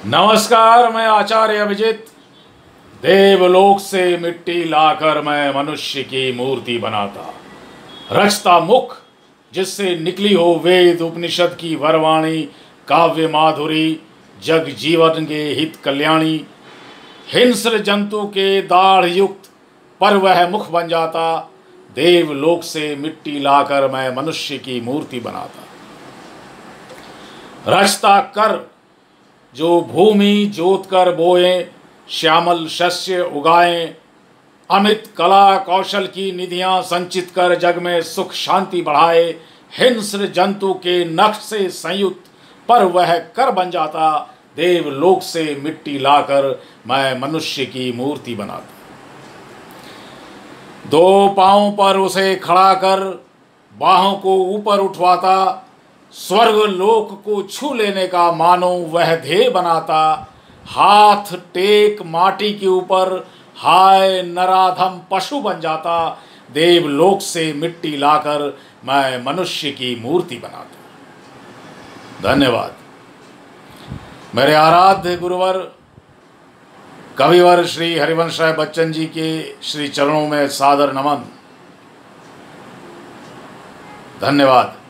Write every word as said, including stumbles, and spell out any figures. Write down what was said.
नमस्कार, मैं आचार्य अभिजीत। देवलोक से मिट्टी लाकर मैं मनुष्य की मूर्ति बनाता, रचता मुख जिससे निकली हो वेद उपनिषद की वरवाणी, काव्य माधुरी, जग जीवन के हित कल्याणी। हिंस्र जंतु के दाढ़ युक्त पर वह मुख बन जाता, देवलोक से मिट्टी लाकर मैं मनुष्य की मूर्ति बनाता। रचता कर जो भूमि जोत कर बोए, श्यामल शस्य उगाएं, अमित कला कौशल की निधियां संचित कर जग में सुख शांति बढ़ाए। हिंस्र जंतु के नख से संयुक्त पर वह कर बन जाता, देवलोक से मिट्टी लाकर मैं मनुष्य की मूर्ति बनाता। दो पांवों पर उसे खड़ा कर बाहों को ऊपर उठवाता, स्वर्ग लोक को छू लेने का मानो वह ध्येय बनाता। हाथ टेक माटी के ऊपर हाय नराधम पशु बन जाता, देवलोक से मिट्टी लाकर मैं मनुष्य की मूर्ति बनाता। धन्यवाद। मेरे आराध्य गुरुवर कविवर श्री हरिवंश राय बच्चन जी के श्री चरणों में सादर नमन। धन्यवाद।